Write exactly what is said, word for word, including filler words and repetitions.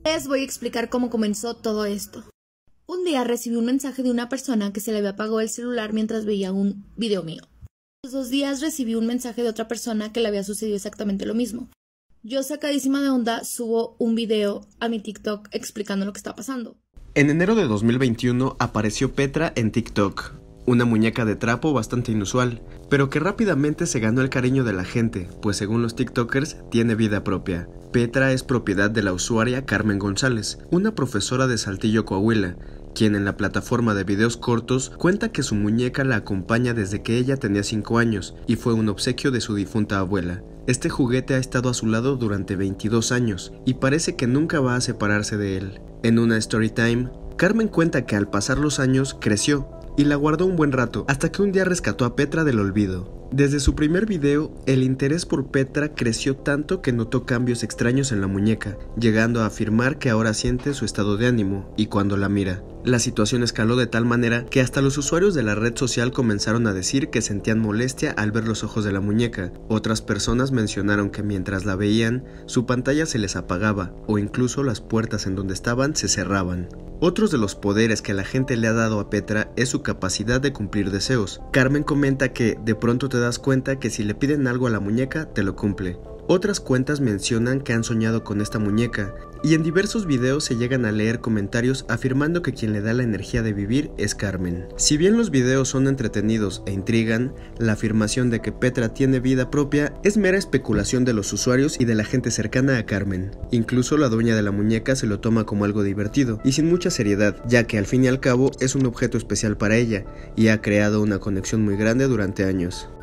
Les voy a explicar cómo comenzó todo esto. Un día recibí un mensaje de una persona que se le había apagado el celular mientras veía un video mío. A los dos días recibí un mensaje de otra persona que le había sucedido exactamente lo mismo. Yo, sacadísima de onda, subo un video a mi TikTok explicando lo que está pasando. En enero de dos mil veintiuno apareció Petra en TikTok, una muñeca de trapo bastante inusual, pero que rápidamente se ganó el cariño de la gente, pues según los TikTokers tiene vida propia. Petra es propiedad de la usuaria Carmen González, una profesora de Saltillo, Coahuila, quien en la plataforma de videos cortos cuenta que su muñeca la acompaña desde que ella tenía cinco años y fue un obsequio de su difunta abuela. Este juguete ha estado a su lado durante veintidós años y parece que nunca va a separarse de él. En una story time, Carmen cuenta que al pasar los años creció y la guardó un buen rato hasta que un día rescató a Petra del olvido. Desde su primer video, el interés por Petra creció tanto que notó cambios extraños en la muñeca, llegando a afirmar que ahora siente su estado de ánimo y cuando la mira. La situación escaló de tal manera que hasta los usuarios de la red social comenzaron a decir que sentían molestia al ver los ojos de la muñeca. Otras personas mencionaron que mientras la veían, su pantalla se les apagaba o incluso las puertas en donde estaban se cerraban. Otros de los poderes que la gente le ha dado a Petra es su capacidad de cumplir deseos. Carmen comenta que de pronto te das cuenta que si le piden algo a la muñeca, te lo cumple. Otras cuentas mencionan que han soñado con esta muñeca, y en diversos videos se llegan a leer comentarios afirmando que quien le da la energía de vivir es Carmen. Si bien los videos son entretenidos e intrigan, la afirmación de que Petra tiene vida propia es mera especulación de los usuarios y de la gente cercana a Carmen. Incluso la dueña de la muñeca se lo toma como algo divertido y sin mucha seriedad, ya que al fin y al cabo es un objeto especial para ella y ha creado una conexión muy grande durante años.